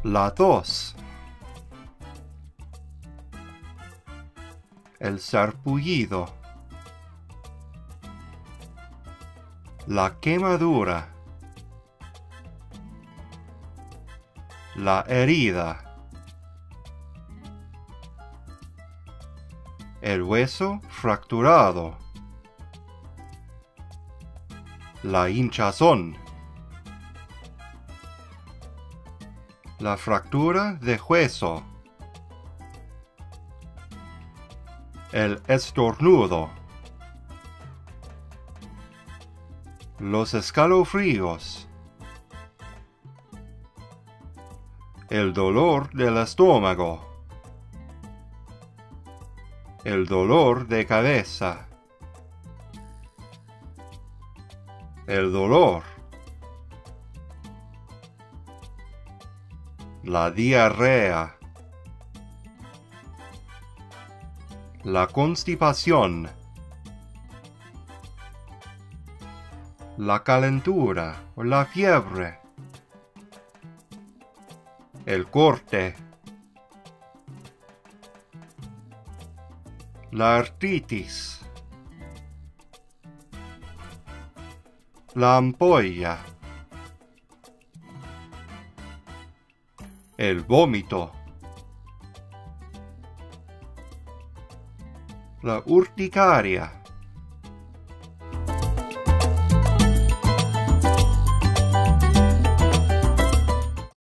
La tos. El sarpullido. La quemadura. La herida. El hueso fracturado. La hinchazón. La fractura de hueso. El estornudo. Los escalofríos. El dolor del estómago. El dolor de cabeza. El dolor. La diarrea. La constipación. La calentura o la fiebre. El corte. La artritis. La ampolla. El vómito. La urticaria.